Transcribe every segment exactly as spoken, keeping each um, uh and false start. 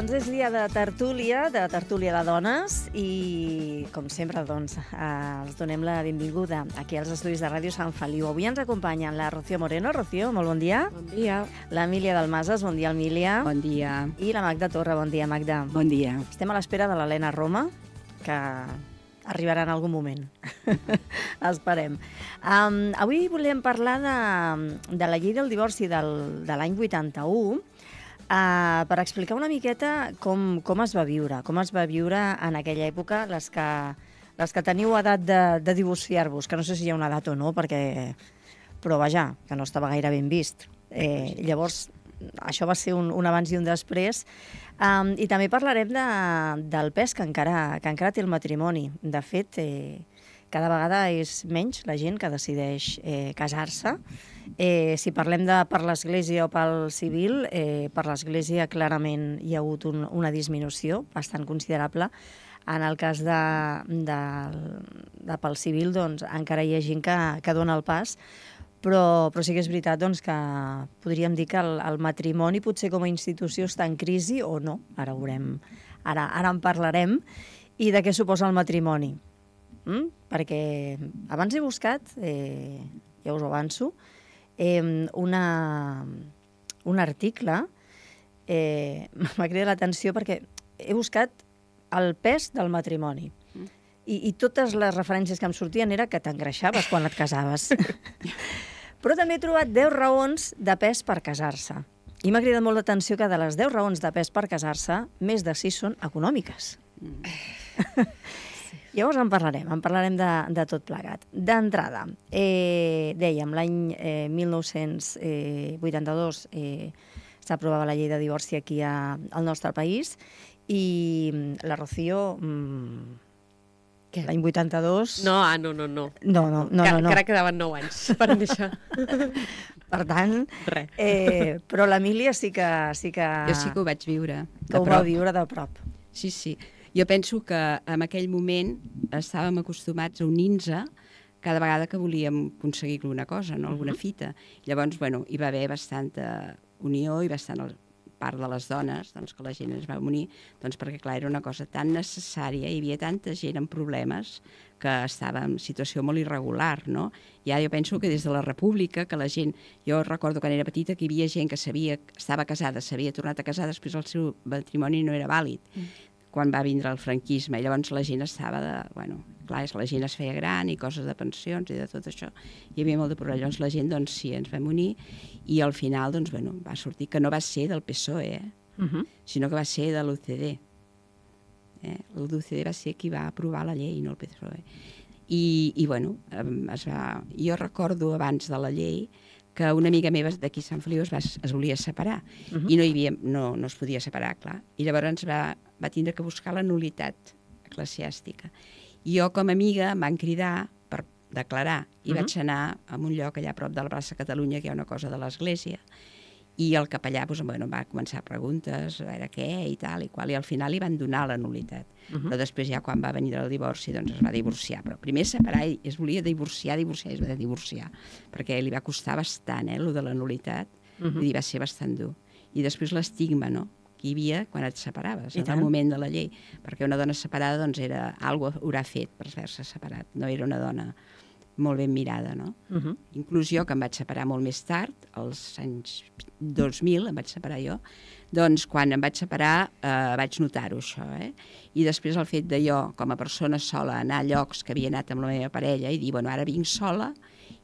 Doncs és dia de tertúlia, de tertúlia de dones, i com sempre doncs, eh, els donem la benvinguda aquí als estudis de Ràdio Sant Feliu. Avui ens acompanyen la Rocío Moreno. Rocío, molt bon dia. Bon dia. L'Emília Dalmases, bon dia, Emília. Bon dia. I la Magda Torra, bon dia, Magda. Bon dia. Estem a l'espera de l'Helena Roma, que arribarà en algun moment. Esperem. Um, avui volem parlar de, de la llei del divorci del, de l'any vuitanta-u, uh, per explicar una miqueta com, com es va viure, com es va viure en aquella època, les que, les que teniu edat de, de divorciar-vos, que no sé si hi ha una edat o no, perquè... però vaja, que no estava gaire ben vist. Eh, llavors, això va ser un, un abans i un després. Um, I també parlarem de, del pes que encara, que encara té el matrimoni. De fet, eh, cada vegada és menys la gent que decideix eh, casar-se. Eh, si parlem de per l'Església o pel civil, eh, per l'Església clarament hi ha hagut un, una disminució bastant considerable. En el cas de, de, de pel civil, doncs, encara hi ha gent que, que dona el pas, Però, però sí que és veritat doncs, que podríem dir que el, el matrimoni potser com a institució està en crisi o no, ara ho veurem, ara, ara en parlarem, i de què suposa el matrimoni. Mm? Perquè abans he buscat, eh, ja us ho avanço, eh, una, un article, eh, m'ha cridat l'atenció perquè he buscat el pes del matrimoni. I, i totes les referències que em sortien era que t'engreixaves quan et casaves. Però també he trobat deu raons de pes per casar-se. I m'ha cridat molt l'atenció que de les deu raons de pes per casar-se, més de sis són econòmiques. Mm. Sí. Llavors en parlarem, en parlarem de, de tot plegat. D'entrada, eh, dèiem, l'any eh, mil nou-cents vuitanta-dos eh, s'aprovava la llei de divorci aquí a, al nostre país i la Rocío... Mm, l'any vuitanta-dos... No, ah, no, no, no. No, no, no. Que, no. Encara quedaven nou anys per deixar. Per tant, eh, però l'Emília sí que... Sí que... Jo sí que ho vaig viure. Que ho va viure de prop. Sí, sí. Jo penso que en aquell moment estàvem acostumats a unir-nos cada vegada que volíem aconseguir alguna cosa, no? Alguna fita. Llavors, bueno, hi va haver bastanta unió i bastant part de les dones, doncs, que la gent es va unir, doncs, perquè, clar, era una cosa tan necessària, hi havia tanta gent amb problemes que estava en situació molt irregular, no? Ja jo penso que des de la República, que la gent... Jo recordo quan era petita que hi havia gent que sabia, estava casada, s'havia tornat a casar, després el seu matrimoni no era vàlid, mm. quan va vindre el franquisme, i llavors la gent estava de... Bueno, clar, la gent es feia gran i coses de pensions i de tot això. Hi havia molt de problema. Llavors la gent, doncs sí, ens vam unir i al final, doncs, bueno, va sortir que no va ser del P S O E, eh? Uh-huh. Sinó que va ser de l'U C D. Eh? L'U C D va ser qui va aprovar la llei, no el P S O E. I, i bueno, es va... jo recordo abans de la llei que una amiga meva d'aquí a Sant Feliu es, va, es volia separar uh-huh. i no, hi havia, no, no es podia separar, clar. I llavors ens va, va tindre que buscar la nulitat eclesiàstica. I jo, com a amiga, em van cridar per declarar i uh-huh. vaig anar a un lloc allà a prop de la plaça Catalunya, que hi ha una cosa de l'església, i el capellà doncs, bueno, va començar preguntes, a veure què i tal i qual, i al final li van donar la nulitat. Uh-huh. Però després ja quan va venir el divorci doncs es va divorciar, però primer separar i es volia divorciar, divorciar i es va divorciar, perquè li va costar bastant, eh, lo de la nulitat, uh-huh. vull dir, va ser bastant dur. I després l'estigma, no?, que hi havia quan et separaves, en el moment de la llei, perquè una dona separada doncs era algo haurà fet per haver-se separat, no era una dona molt ben mirada, no? Uh-huh. Inclús jo, que em vaig separar molt més tard, als anys dos mil em vaig separar jo, doncs quan em vaig separar eh, vaig notar-ho això, eh? I després el fet de jo, com a persona sola, anar a llocs que havia anat amb la meva parella i dir, bueno, ara vinc sola,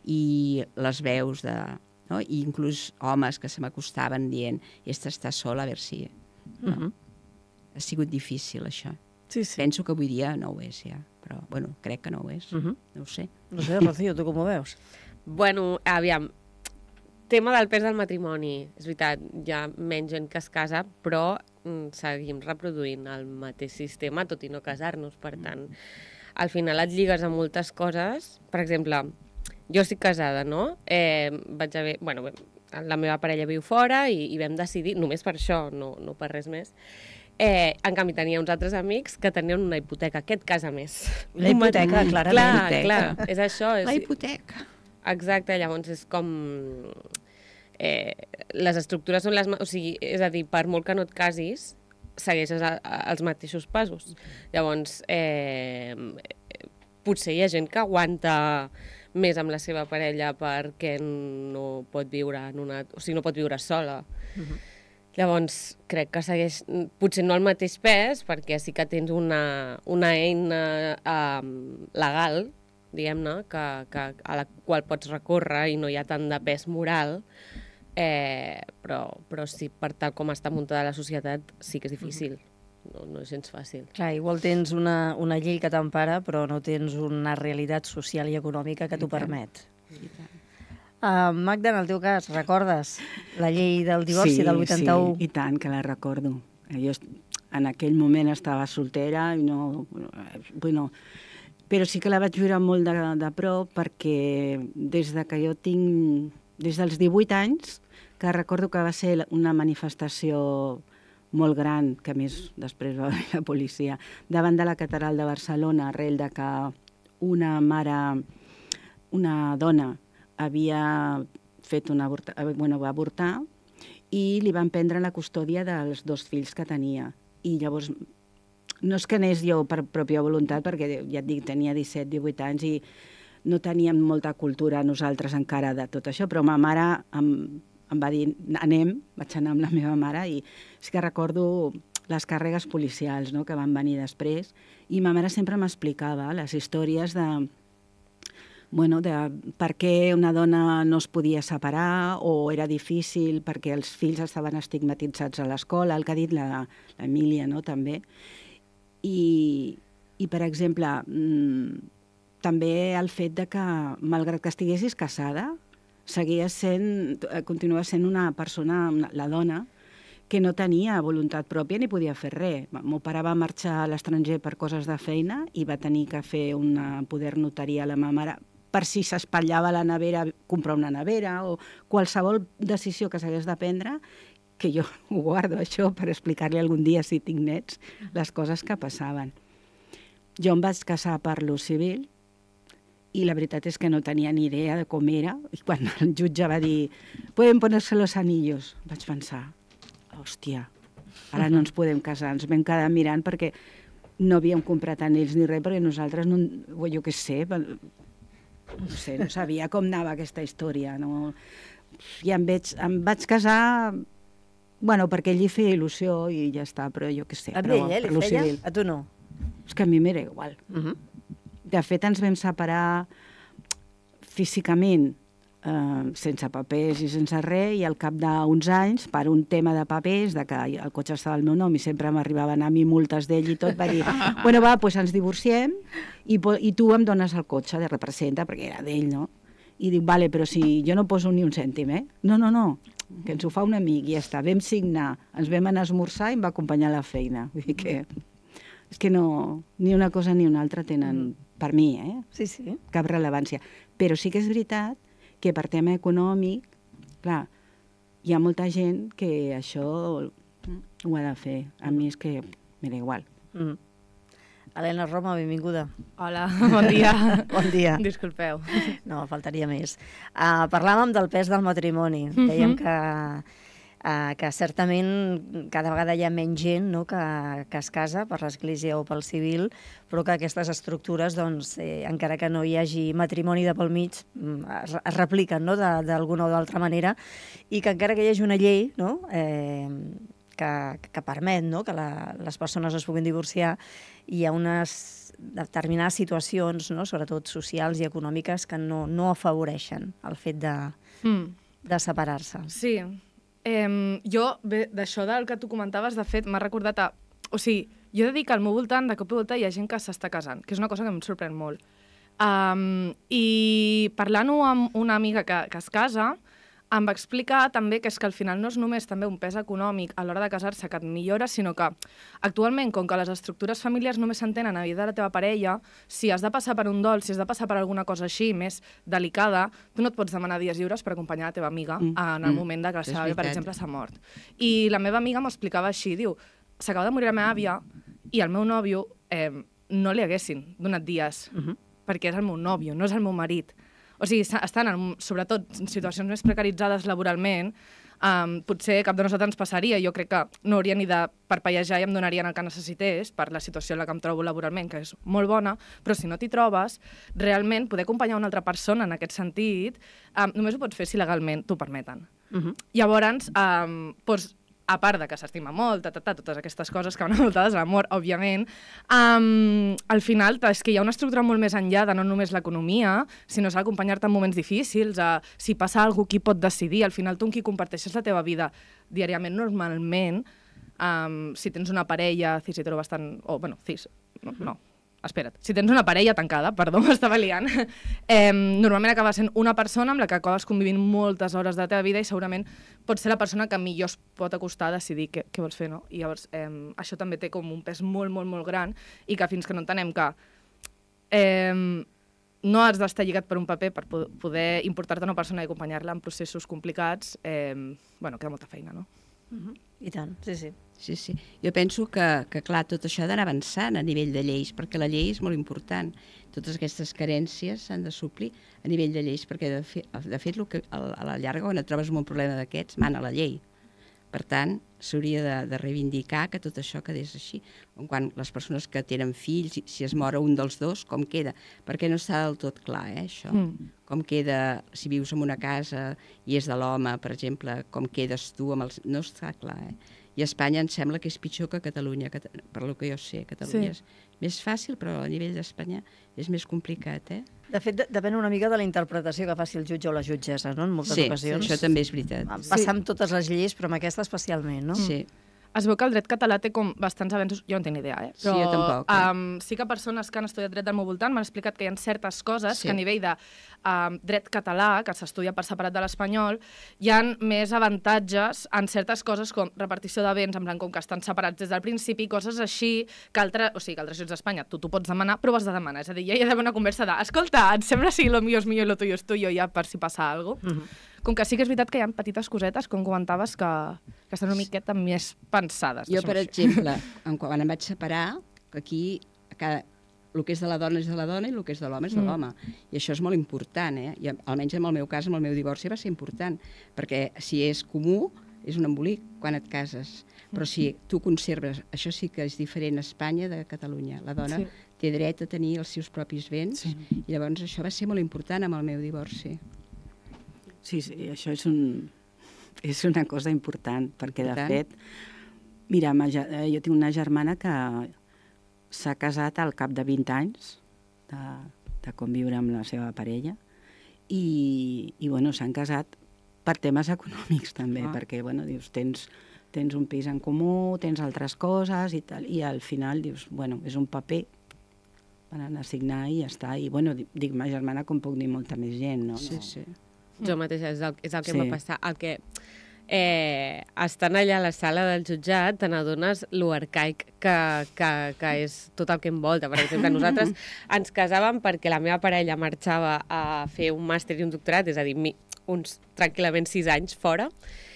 i les veus de... No? I inclús homes que se m'acostaven dient, esta està sola, a veure si... No? Uh-huh. Ha sigut difícil, això. Sí, sí. Penso que avui dia no ho és, ja. Però, bueno, crec que no ho és. Uh-huh. No ho sé. No sé, Rocío, tu com ho veus? Bueno, aviam, tema del pes del matrimoni. És veritat, hi ha menys gent que es casa, però mm, seguim reproduint el mateix sistema, tot i no casar-nos. Per tant, al final et lligues a moltes coses. Per exemple, jo estic casada, no? Eh, vaig haver... Bueno, la meva parella viu fora i, i vam decidir, només per això, no, no per res més, eh, en canvi tenia uns altres amics que tenien una hipoteca, aquest casa més. La hipoteca, clarament. Clar, la hipoteca. clar, és això. És... La hipoteca. Exacte, llavors és com... Eh, les estructures són les... O sigui, és a dir, per molt que no et casis, segueixes a, a, els mateixos passos. Llavors, eh, potser hi ha gent que aguanta més amb la seva parella perquè no pot viure en una... O sigui, no pot viure sola. Uh-huh. Llavors, crec que segueix, potser no el mateix pes, perquè sí que tens una, una eina um, legal, diguem-ne, que, que, a la qual pots recórrer i no hi ha tant de pes moral, eh, però, però sí, per tal com està muntada la societat, sí que és difícil. Uh-huh. No, no és gens fàcil. Clar, igual tens una, una llei que t'empara, però no tens una realitat social i econòmica que t'ho permet. Uh, Magda, en el teu cas, recordes la llei del divorci sí, del vuitanta-u? Sí, i tant, que la recordo. Jo en aquell moment estava soltera i no... Bueno, però sí que la vaig viure molt de, de prop perquè des de que jo tinc... Des dels divuit anys, que recordo que va ser una manifestació molt gran, que a més després va venir la policia, davant de la catedral de Barcelona, arrel de que una mare, una dona, havia fet una avorta, bueno, va avortar i li van prendre la custòdia dels dos fills que tenia. I llavors, no és que anés jo per pròpia voluntat, perquè ja et dic, tenia disset, divuit anys i no teníem molta cultura nosaltres encara de tot això, però ma mare em, em va dir, anem, vaig anar amb la meva mare i sí que recordo les càrregues policials, no?, que van venir després, i ma mare sempre m'explicava les històries de, bueno, de per què una dona no es podia separar o era difícil perquè els fills estaven estigmatitzats a l'escola, el que ha dit l'Emília, no?, també. I, i per exemple, mmm, també el fet de que, malgrat que estiguessis casada, seguia sent, continua sent una persona, una, la dona, que no tenia voluntat pròpia ni podia fer res. Meu pare va marxar a l'estranger per coses de feina i va tenir que fer una poder notaria a la meva mare per si s'espatllava la nevera, comprar una nevera o qualsevol decisió que s'hagués de prendre, que jo ho guardo això per explicar-li algun dia, si tinc nets, les coses que passaven. Jo em vaig casar per lo civil i la veritat és que no tenia ni idea de com era. I quan el jutge va dir «Pueden ponerse los anillos», vaig pensar «Hòstia, ara no ens podem casar». Ens vam quedar mirant perquè no havíem comprat anells ni res, perquè nosaltres, no, jo què sé, no sé, no sabia com anava aquesta història. No? I em vaig, em vaig casar, bueno, perquè ell li feia il·lusió i ja està, però jo què sé. A ell, eh, li feia? Civil. A tu no? És que a mi m'era igual. Uh -huh. De fet, ens vam separar físicament, eh, sense papers i sense res, i al cap d'uns anys, per un tema de papers, de que el cotxe estava al meu nom i sempre m'arribaven a mi multes d'ell i tot, va dir, bueno, va, doncs ens divorciem i, i tu em dones el cotxe de representa, perquè era d'ell, no? I dic, vale, però si jo no poso ni un cèntim, eh? No, no, no, que ens ho fa un amic i ja està. Vam signar, ens vam anar a esmorzar i em va acompanyar a la feina. Vull dir que és que no, ni una cosa ni una altra tenen, per mi, eh? Sí, sí. Cap rellevància. Però sí que és veritat que per tema econòmic, clar, hi ha molta gent que això ho ha de fer. A mi és que m'era igual. Mm. Helena Roma, benvinguda. Hola, bon dia. Bon dia. Disculpeu. No, faltaria més. Uh, parlàvem del pes del matrimoni. Mm-hmm. Dèiem que, uh, que certament cada vegada hi ha menys gent, no?, que, que es casa per l'Església o pel civil, però que aquestes estructures, doncs, eh, encara que no hi hagi matrimoni de pel mig, es, es repliquen, no?, d'alguna o d'altra manera, i que encara que hi hagi una llei, no?, eh, que, que permet, no?, que la, les persones es puguin divorciar, hi ha unes determinades situacions, no?, sobretot socials i econòmiques, que no, no afavoreixen el fet de, mm. de separar-se. Sí. Eh, jo, bé, d'això del que tu comentaves, de fet, m'ha recordat a... O sigui, jo he de dir que al meu voltant, de cop i volta, hi ha gent que s'està casant, que és una cosa que em sorprèn molt. Um, I parlant-ho amb una amiga que, que es casa, em va explicar també que és que al final no és només també un pes econòmic a l'hora de casar-se que et millora, sinó que actualment, com que les estructures familiars només s'entenen a vida de la teva parella, si has de passar per un dol, si has de passar per alguna cosa així més delicada, tu no et pots demanar dies lliures per acompanyar la teva amiga mm. en el mm. moment de que la seva àvia, per exemple, s'ha mort. I la meva amiga m'ho explicava així, diu, s'acaba de morir la meva àvia i el meu nòvio eh, no li haguessin donat dies, mm-hmm. perquè és el meu nòvio, no és el meu marit. O sigui, estan, en, sobretot, en situacions més precaritzades laboralment, Um, potser cap de nosaltres ens passaria, jo crec que no hauria ni de parpellejar i em donarien el que necessités per la situació en la que em trobo laboralment, que és molt bona, però si no t'hi trobes, realment poder acompanyar una altra persona en aquest sentit, um, només ho pots fer si legalment t'ho permeten. Uh -huh. Llavors, um, doncs, a part de que s'estima molt, ta, ta, ta, totes aquestes coses que van envoltades a l'amor, òbviament, um, al final és que hi ha una estructura molt més enllà de no només l'economia, sinó s'ha d'acompanyar-te en moments difícils, a, si passa alguna cosa, qui pot decidir, al final tu amb qui comparteixes la teva vida diàriament, normalment, um, si tens una parella cis hetero bastant... o, bueno, cis, no, no. Espera't, si tens una parella tancada, perdó, m'estava liant, eh, normalment acaba sent una persona amb la que acabes convivint moltes hores de la teva vida i segurament pot ser la persona que millor es pot acostar a decidir què, què vols fer, no? I llavors eh, això també té com un pes molt, molt, molt gran i que fins que no entenem que eh, no has d'estar lligat per un paper per poder importar-te una persona i acompanyar-la en processos complicats, eh, bueno, queda molta feina, no? Uh-huh. I tant, sí, sí. Sí, sí. Jo penso que, que clar, tot això ha d'anar avançant a nivell de lleis, perquè la llei és molt important. Totes aquestes carències s'han de suplir a nivell de lleis, perquè de, fe, de fet que, a la llarga, quan et trobes amb un problema d'aquests, mana la llei. Per tant, s'hauria de, de reivindicar que tot això quedés així. Quan les persones que tenen fills, si es mor un dels dos, com queda? Perquè no està del tot clar, eh, això. Mm. Com queda, si vius en una casa i és de l'home, per exemple, com quedes tu amb els... No està clar, eh? I a Espanya em sembla que és pitjor que a Catalunya, per lo que jo sé. Catalunya sí. és més fàcil, però a nivell d'Espanya és més complicat, eh? De fet, depèn una mica de la interpretació que faci el jutge o la jutgessa, no?, en moltes sí, ocasions. Sí, això també és veritat. Passar sí. amb totes les lleis, però amb aquesta especialment, no? Sí. Es veu que el dret català té com bastants avenços, jo no tinc ni idea, eh? Però, sí, jo tampoc. Eh? Um, sí que persones que han estudiat dret del meu voltant m'han explicat que hi ha certes coses sí. que a nivell de um, dret català, que s'estudia per separat de l'espanyol, hi ha més avantatges en certes coses com repartició de béns, en plan com que estan separats des del principi, coses així que altres, o sigui, que altres llocs d'Espanya tu t'ho pots demanar, però ho has de demanar. És a dir, ja hi ha d'haver una conversa de, escolta, et sembla si lo mío és millor i lo tuyo és tuyo, ja per si passa alguna cosa. Mm -hmm. Com que sí que és veritat que hi ha petites cosetes, com comentaves, que, que estan una miqueta més pensades. Jo, per exemple, quan em vaig separar, que aquí cada, el que és de la dona és de la dona i el que és de l'home és de l'home. Mm. I això és molt important, eh? I almenys en el meu cas, amb el meu divorci, va ser important, perquè si és comú, és un embolic quan et cases. Però si tu conserves, això sí que és diferent a Espanya de Catalunya. La dona sí. té dret a tenir els seus propis béns, sí. i llavors això va ser molt important amb el meu divorci. Sí, sí, això és, un, és una cosa important, perquè de fet, mira, jo tinc una germana que s'ha casat al cap de vint anys de, de conviure amb la seva parella i, i bueno, s'han casat per temes econòmics també, ah. perquè bueno, dius, tens, tens un pis en comú, tens altres coses i tal, i al final dius, bueno, és un paper per anar a signar i ja està. I bueno, dic ma germana com puc dir molta més gent, no? Sí, sí. Jo mateixa, és el, és el que sí. em va passar. El que, eh, estant allà a la sala del jutjat, te n'adones lo arcaic que, que, que és tot el que envolta. Per exemple, nosaltres ens casàvem perquè la meva parella marxava a fer un màster i un doctorat, és a dir, mi, uns tranquil·lament sis anys fora,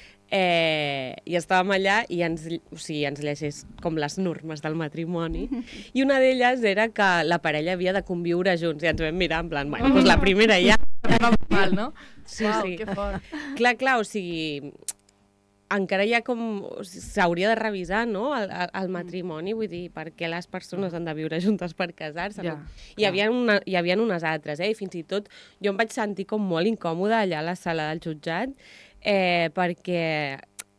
eh, i estàvem allà i ens, o sigui, ens llegeix com les normes del matrimoni, i una d'elles era que la parella havia de conviure junts, i ens vam mirar en plan, bueno, doncs la primera ja... Mal, no? Sí, Uau, sí. Que fort. Clar, clar, o sigui, encara hi ha com... S'hauria de revisar, no?, el, el matrimoni, vull dir, per què les persones han de viure juntes per casar-se. Ja, no? Hi havia, una, hi havia unes altres, eh? I fins i tot jo em vaig sentir com molt incòmoda allà a la sala del jutjat, eh, perquè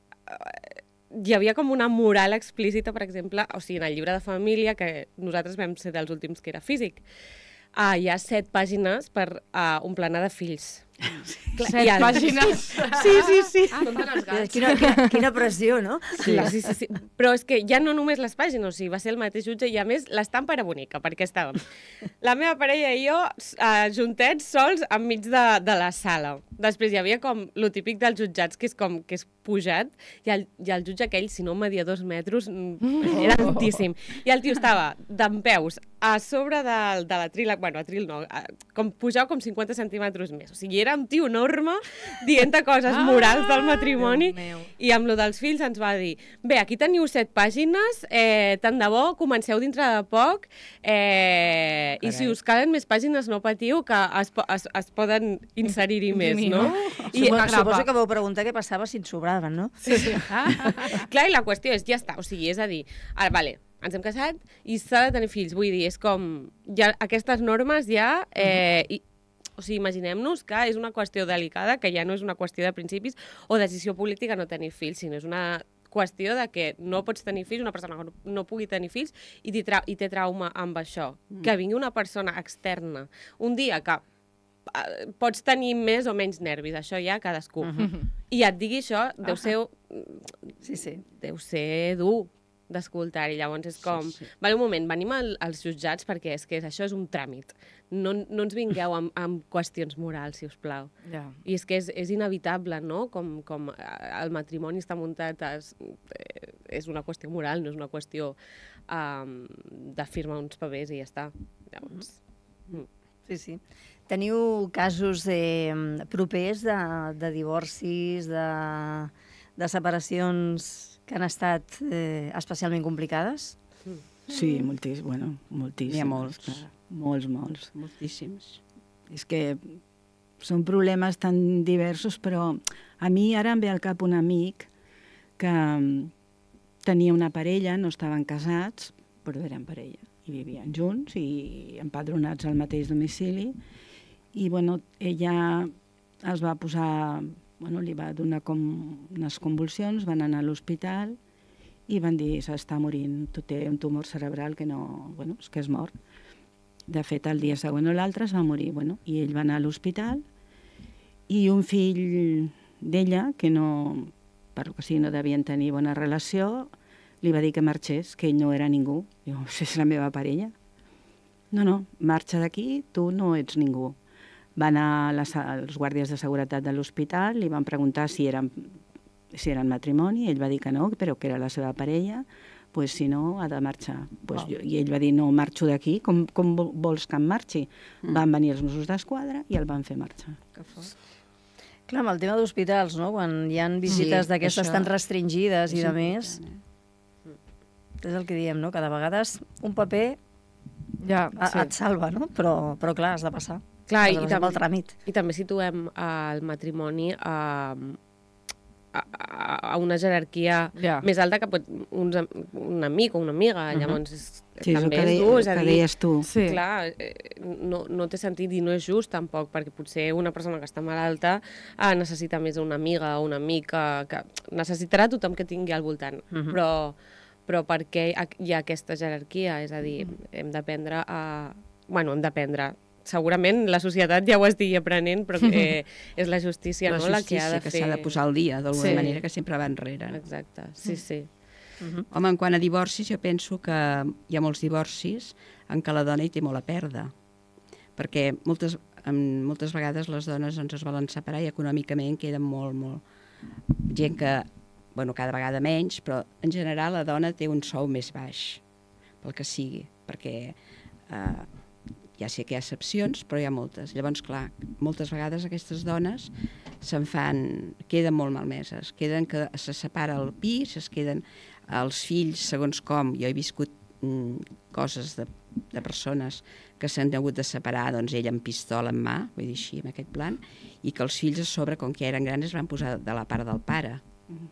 hi havia com una moral explícita, per exemple, o sigui, en el llibre de família, que nosaltres vam ser dels últims que era físic, uh, hi ha set pàgines per uh, un planar de fills. Clar, set ha... pàgines? Sí, sí, sí. Ah, quina, quina, quina pressió, no? Sí. Sí, sí, sí. Però és que ja no només les pàgines, o sigui, va ser el mateix jutge i a més l'estampa era bonica, perquè estàvem la meva parella i jo uh, juntets, sols, enmig de, de la sala. Després hi havia com lo típic dels jutjats, que és com que és pujat, i el, i el jutge aquell, si no media dos metres, era altíssim. I el tio estava dempeus a sobre de, de l'atril, bueno, atril no, com pujava com cinquanta centímetres més. O sigui, era un tio enorme dient coses morals del matrimoni, i amb lo dels fills ens va dir, bé, aquí teniu set pàgines, eh, tant de bo, comenceu dintre de poc, eh, i si us calen més pàgines no patiu, que es, es, es poden inserir-hi més. tenir, no? no? I, una grapa. Suposo que vau preguntar què passava si en sobraven, no? Sí, sí. clar, i la qüestió és, ja està, o sigui, és a dir, ara, vale, ens hem casat i s'ha de tenir fills, vull dir, és com, ja, aquestes normes ja, eh, i, o sigui, imaginem-nos que és una qüestió delicada, que ja no és una qüestió de principis o decisió política no tenir fills, sinó és una qüestió de que no pots tenir fills, una persona que no, no pugui tenir fills i, tra i té trauma amb això. Mm. Que vingui una persona externa un dia que uh, pots tenir més o menys nervis, això ja cadascú. Uh -huh. I et digui això, deu ser, Sí, sí. deu ser dur d'escoltar, i llavors és com... Sí, sí. Vale, un moment, venim al, als jutjats perquè és que això és un tràmit. No, no ens vingueu amb, amb qüestions morals, si us plau. Ja. I és que és, és inevitable, no? Com, com el matrimoni està muntat, és, és una qüestió moral, no és una qüestió um, de firmar uns papers i ja està. Llavors... Mm. Sí, sí. Teniu casos eh, propers de, de divorcis, de, de separacions que han estat eh, especialment complicades? Sí, moltíssims, bueno, moltíssims. N'hi ha molts. Clar. Molts, molts. Moltíssims. És que són problemes tan diversos, però a mi ara em ve al cap un amic que tenia una parella, no estaven casats, però eren parella, i vivien junts i empadronats al mateix domicili, i bueno, ella es va posar... Bueno, li va donar com unes convulsions, van anar a l'hospital i van dir s'està morint, tu té un tumor cerebral que no... Bueno, és que és mort. De fet, el dia següent o l'altre es va morir, bueno, i ell va anar a l'hospital i un fill d'ella, que no, per lo que sí, no devien tenir bona relació, li va dir que marxés, que ell no era ningú. Diu, és la meva parella. No, no, marxa d'aquí, tu no ets ningú. Van anar les, els guàrdies de seguretat de l'hospital, li van preguntar si eren, si eren matrimoni, ell va dir que no, però que era la seva parella, pues, si no, ha de marxar. Pues, oh. jo, I ell va dir, no, marxo d'aquí, com, com vols que em marxi? Mm. Van venir els Mossos d'Esquadra i el van fer marxar. Que fort. Clar, amb el tema d'hospitals, no? Quan hi ha visites sí, d'aquestes tan restringides i de més, eh? És el que diem, no? Que de vegades un paper ja, sí. et salva, no? Però, però clar, has de passar. Clar, has i, de passar també, pel tràmit. i també situem el matrimoni a, a, a una jerarquia ja. més alta que pot un, un amic o una amiga. Uh -huh. Llavors, és, sí, també és és dur. És a que dir, deies tu. Sí. clar, no, no té sentit i no és just tampoc, perquè potser una persona que està malalta eh, necessita més una amiga o un amic que, que necessitarà tothom que tingui al voltant. Uh -huh. Però però per què hi ha aquesta jerarquia? És a dir, hem d'aprendre a... Bueno, hem d'aprendre... Segurament la societat ja ho estigui aprenent, però que és la justícia, la no? justícia La que ha de que fer... s'ha de posar al dia, d'alguna Sí. manera, que sempre va enrere. No? Exacte, sí, sí. Uh-huh. Home, en quant a divorcis, jo penso que hi ha molts divorcis en què la dona hi té molt a perdre, perquè moltes, moltes vegades les dones doncs, es volen separar i econòmicament queden molt, molt... Gent que, bueno, cada vegada menys, però en general la dona té un sou més baix, pel que sigui, perquè... Eh, ja sé que hi ha excepcions, però hi ha moltes. Llavors, clar, moltes vegades aquestes dones se'n fan, queden molt malmeses, queden que se separa el pis, es queden els fills, segons com. Jo he viscut mm, coses de, de persones que s'han hagut de separar, doncs ella amb pistola en mà, vull dir així, en aquest plan, i que els fills a sobre, com que eren grans, es van posar de la part del pare. Mm.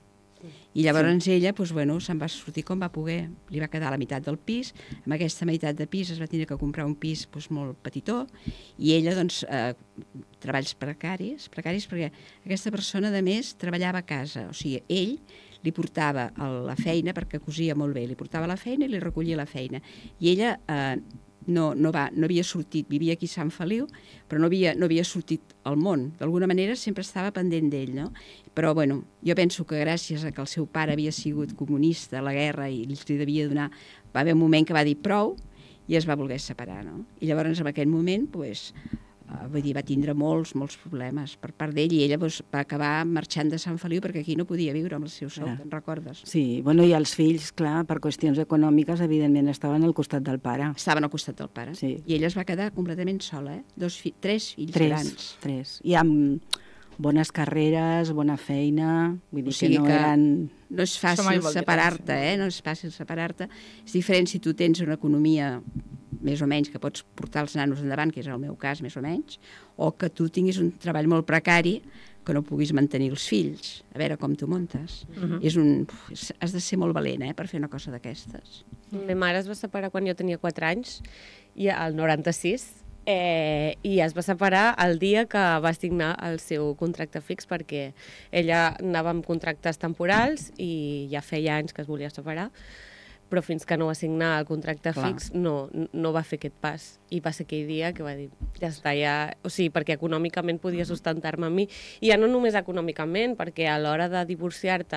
I llavors sí. ella doncs, bueno, se'n va sortir com va poder. Li va quedar la meitat del pis. Amb aquesta meitat de pis es va tenir que comprar un pis doncs, molt petitó, i ella, doncs, eh, treballs precaris, precaris perquè aquesta persona, a més, treballava a casa. O sigui, ell li portava a la feina, perquè cosia molt bé, li portava a la feina i li recollia la feina. I ella eh, no, no, va, no havia sortit, vivia aquí a Sant Feliu, però no havia, no havia sortit al món. D'alguna manera sempre estava pendent d'ell, no? Però, bueno, jo penso que gràcies a que el seu pare havia sigut comunista a la guerra i li devia donar... Va haver un moment que va dir prou i es va voler separar, no? I llavors, en aquell moment, doncs, uh, vull dir, va tindre molts, molts problemes per part d'ell, i ella doncs, va acabar marxant de Sant Feliu perquè aquí no podia viure amb el seu sou, te'n recordes? Sí, bueno, i els fills, clar, per qüestions econòmiques, evidentment, estaven al costat del pare. Estaven al costat del pare. Sí. I ella es va quedar completament sola, eh? Dos fi tres fills tres, grans. Tres, i amb bones carreres, bona feina, vull dir o sigui que no que eren... No és fàcil separar-te, eh? No és fàcil separar-te. És diferent si tu tens una economia més o menys, que pots portar els nanos endavant, que és el meu cas, més o menys, o que tu tinguis un treball molt precari que no puguis mantenir els fills. A veure com t'ho muntes. Uh-huh. És un... Has de ser molt valent, eh?, per fer una cosa d'aquestes. La meva mare es va separar quan jo tenia quatre anys, i al noranta-sis, eh, i es va separar el dia que va signar el seu contracte fix, perquè ella anava amb contractes temporals i ja feia anys que es volia separar, però fins que no va signar el contracte Clar. fix no, no va fer aquest pas. I va ser aquell dia que va dir, ja està, ja... O sigui, perquè econòmicament podia sustentar-me a mi, i ja no només econòmicament, perquè a l'hora de divorciar-te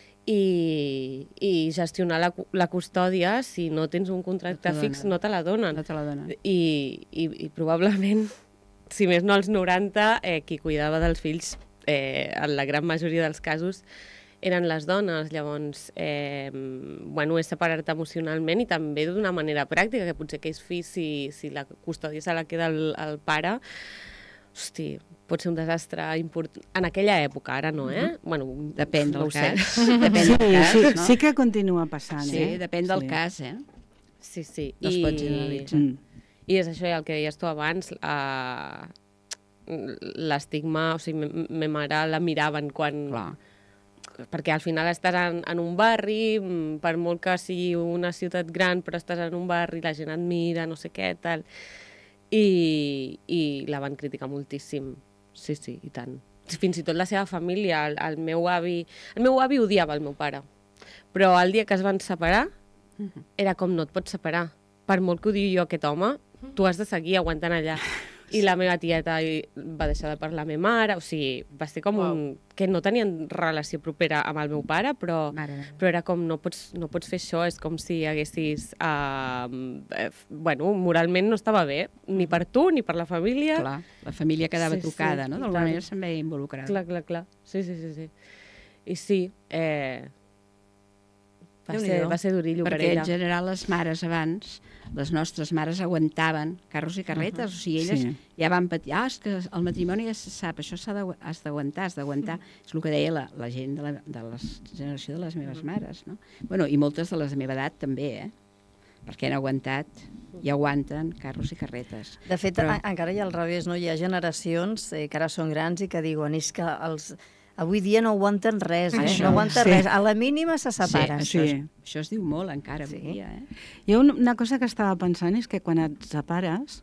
i, i gestionar la, la custòdia, si no tens un contracte no fix, no te la donen. No te la donen. I, i, i probablement, si més no als noranta, eh, qui cuidava dels fills, eh, en la gran majoria dels casos, eren les dones. Llavors, eh, bueno, és separar-te emocionalment i també d'una manera pràctica, que potser aquells fills, si, si la custòdia se la queda el, el pare, hosti, pot ser un desastre important. En aquella època, ara no, eh? Mm-hmm. Bueno, depèn del no cas. Depèn del cas, sí, no? Sí que continua passant, sí, eh? Sí, depèn del sí. cas, eh? Sí, sí. No es pot generalitzar. Mm. I és això, el que deies tu abans, uh, l'estigma, o sigui, ma mare la miraven quan... Clar. Perquè al final estàs en, en un barri, per molt que sigui una ciutat gran, però estàs en un barri, la gent et mira, no sé què, tal... I, i la van criticar moltíssim. Sí, sí, i tant. Fins i tot la seva família, el, el meu avi... El meu avi odiava el meu pare, però el dia que es van separar, era com no et pots separar. Per molt que odiï jo aquest home, tu has de seguir aguantant allà. I la meva tieta va deixar de parlar a la meva mare, o sigui, va ser com wow. un... que no tenien relació propera amb el meu pare, però, però era com no pots, no pots fer això, és com si haguessis... Uh, eh, bueno, moralment no estava bé, ni per tu, ni per la família. Clar, la família quedava sí, tocada, sí, no? D'alguna manera se'n veia involucrada. Clar, clar, clar. Sí, sí, sí. sí. I sí, eh... Va ser, va ser durillo per ella. Perquè en general les mares abans, les nostres mares aguantaven carros i carretes, uh -huh. o sigui, elles sí. ja van patir, ah, és que el matrimoni ja se sap, això has d'aguantar, has d'aguantar. Mm. És el que deia la, la gent de la, de la generació de les meves mares, no? Bueno, i moltes de les de la meva edat també, eh? Perquè han aguantat i aguanten carros i carretes. De fet, Però... encara hi ha al revés, no? Hi ha generacions eh, que ara són grans i que diuen és que els... Avui dia no aguanten res, eh? Això, no aguanten sí. res. A la mínima se separen. Sí, això, sí. És, això es diu molt encara sí. avui dia, eh? Jo una cosa que estava pensant és que quan et separes,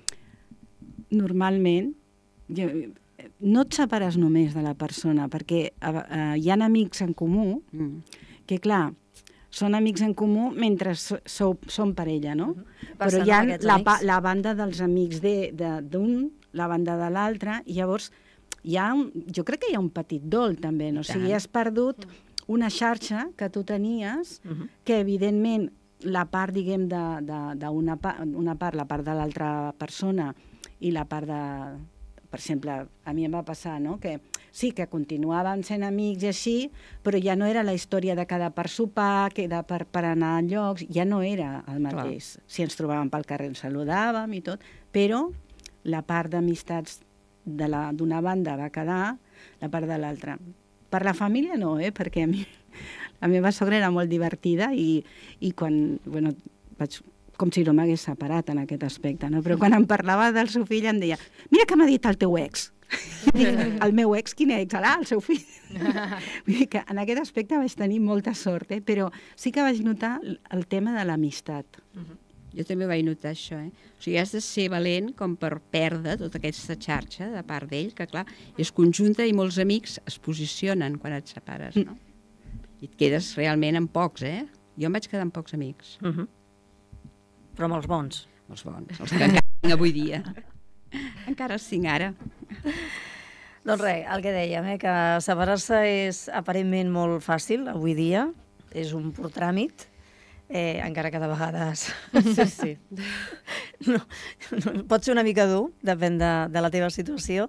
normalment, jo, no et separes només de la persona, perquè uh, hi ha amics en comú mm. que, clar, són amics en comú mentre sou, són parella, no? Mm-hmm. Però hi ha la, la banda dels amics d'un, de, de la banda de l'altre, i llavors hi ha un, jo crec que hi ha un petit dol també, no? O sigui, has perdut una xarxa que tu tenies, uh-huh. que evidentment la part, diguem, d'una part, una part, la part de l'altra persona i la part de... Per exemple, a mi em va passar, no?, que sí, que continuàvem sent amics i així, però ja no era la història de quedar per sopar, quedar per, per anar a llocs, ja no era el mateix. Clar. Si ens trobàvem pel carrer ens saludàvem i tot, però la part d'amistats d'una banda va quedar, la part de l'altra. Per la família no, eh? Perquè a mi, la meva sogra era molt divertida i, i quan, bueno, vaig, com si no m'hagués separat en aquest aspecte, no? Però quan em parlava del seu fill em deia, mira què m'ha dit el teu ex. El meu ex, quin ex? Ara, el seu fill. Vull dir que en aquest aspecte vaig tenir molta sort, eh? Però sí que vaig notar el tema de l'amistat. Uh-huh. Jo també vaig notar això, eh? O sigui, has de ser valent com per perdre tota aquesta xarxa de part d'ell, que clar, és conjunta i molts amics es posicionen quan et separes, no? I et quedes realment amb pocs, eh? Jo em vaig quedar amb pocs amics. Uh-huh. Però amb els bons. Els bons, els que encara tinc avui dia. Encara els tinc ara. Doncs res, el que dèiem, eh? Que separar-se és aparentment molt fàcil avui dia, és un pur tràmit, Eh, encara que de vegades... Sí, sí. No, no, pot ser una mica dur, depèn de, de la teva situació,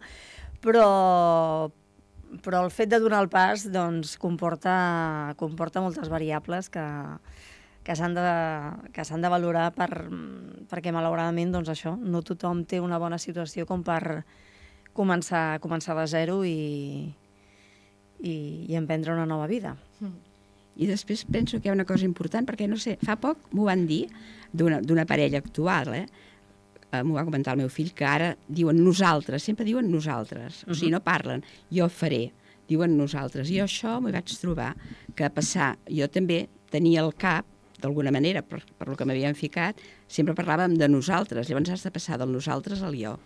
però, però el fet de donar el pas doncs, comporta, comporta moltes variables que, que s'han de, que s'han de valorar per, perquè, malauradament, doncs això, no tothom té una bona situació com per començar, començar de zero i, i, i emprendre una nova vida. Mm. I després penso que hi ha una cosa important, perquè, no sé, fa poc m'ho van dir d'una parella actual, eh? M'ho va comentar el meu fill, que ara diuen nosaltres, sempre diuen nosaltres, o sigui, no parlen, jo faré, diuen nosaltres. I jo això m'ho vaig trobar, que passar, jo també tenia al cap, d'alguna manera, per, per lo que m'havien ficat, sempre parlàvem de nosaltres, llavors has de passar del nosaltres al jo.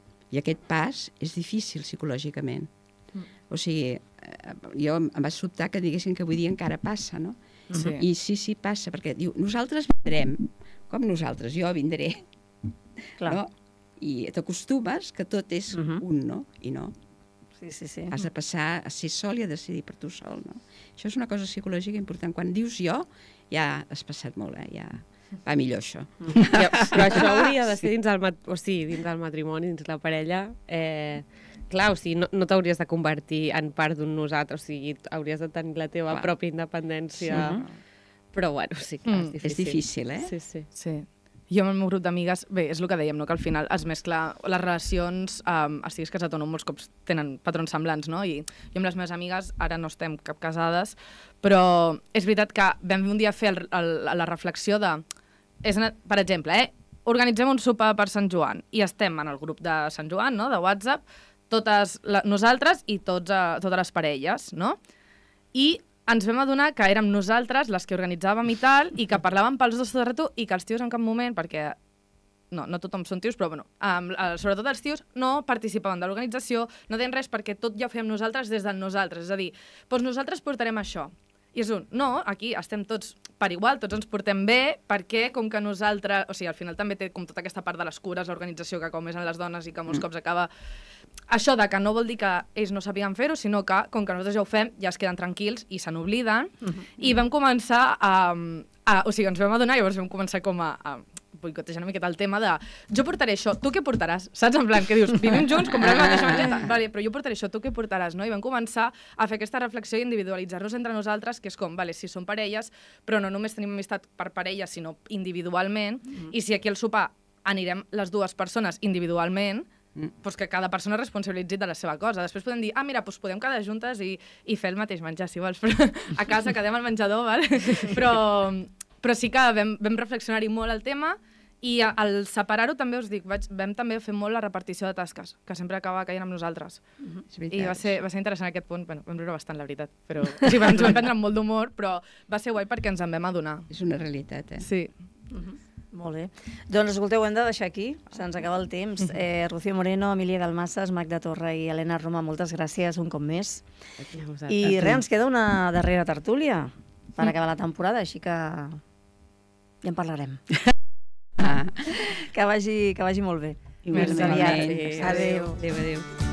I aquest pas és difícil psicològicament. Mm. O sigui, jo em va sobtar que diguessin que avui dia encara passa, no? Sí. I sí, sí, passa, perquè diu, nosaltres vindrem. Com nosaltres? Jo vindré. Clar. No? I t'acostumes que tot és uh -huh. un, no? I no. Sí, sí, sí. Has de passar a ser sol i a decidir per tu sol, no? Això és una cosa psicològica important. Quan dius jo, ja has passat molt, eh? Ja va millor això. Mm. Ja, però això hauria de ser dins el, mat o sigui, dins el matrimoni, dins la parella. Eh, clar, o sigui, no, no t'hauries de convertir en part d'un nosaltres, o sigui, hauries de tenir la teva clar. pròpia independència. Sí. Però bueno, sí, clar, mm. és difícil. És difícil, eh? Sí, sí. Sí. Jo amb el meu grup d'amigues, bé, és el que dèiem, no? Que al final es mescla les relacions, um, estiguis casat o no, molts cops tenen patrons semblants, no? I jo amb les meves amigues, ara no estem cap casades, però és veritat que vam un dia fer el, el, la reflexió de, és una, per exemple, eh, organitzem un sopar per Sant Joan i estem en el grup de Sant Joan, no?, de WhatsApp, totes la, nosaltres i tots, uh, totes les parelles, no? I ens vam adonar que érem nosaltres les que organitzàvem i tal, i que parlàvem pels dos tot el rato, i que els tios en cap moment, perquè no, no tothom són tios, però bueno, um, sobretot els tios no participaven de l'organització, no deien res perquè tot ja ho fèiem nosaltres des del nosaltres, és a dir, doncs nosaltres portarem això. I és un, no, aquí estem tots per igual, tots ens portem bé, perquè com que nosaltres, o sigui, al final també té com tota aquesta part de les cures, l'organització que com és en les dones i que molts cops acaba... Això de que no vol dir que ells no sabien fer-ho, sinó que, com que nosaltres ja ho fem, ja es queden tranquils i se n'obliden. Uh -huh. I vam començar a, a... O sigui, ens vam adonar i llavors vam començar com a... a boicotejar una miqueta el tema de jo portaré això, tu què portaràs? Saps? En plan, que dius, vivim junts, comprem la mateixa manteta, vale, però jo portaré això, tu què portaràs? No? I vam començar a fer aquesta reflexió i individualitzar-nos entre nosaltres, que és com, vale, si som parelles, però no només tenim amistat per parelles, sinó individualment, mm. i si aquí al sopar anirem les dues persones individualment, mm. doncs que cada persona responsabilitzi de la seva cosa. Després podem dir, ah, mira, doncs podem quedar juntes i, i fer el mateix menjar, si vols, però a casa quedem al menjador, vale? però... Però sí que vam, vam reflexionar-hi molt el tema i al separar-ho també us dic, vaig, vam també fer molt la repartició de tasques, que sempre acaba caient amb nosaltres. Uh-huh. I va ser, va ser interessant aquest punt, bueno, vam riure bastant, la veritat, però o sigui, ens vam prendre amb molt d'humor, però va ser guai perquè ens en vam adonar. És una realitat, eh? Sí. Uh-huh. Molt bé. Doncs escolteu, ho hem de deixar aquí, se'ns acaba el temps. Uh-huh. eh, Rocío Moreno, Emília Dalmases, Magda Torra i Helena Roma, moltes gràcies un cop més. I res, ens queda una darrera tertúlia per mm. acabar la temporada, així que ja en parlarem. Ah. que, vagi, que vagi molt bé. Igualment. Adéu. Adéu, adéu.